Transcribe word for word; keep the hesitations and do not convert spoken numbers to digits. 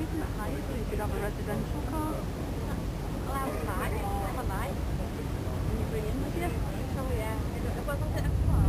isn't it higher so you could have a residential car? Allowed to buy, have a light. And you bring in with you. So yeah, it wasn't it a car?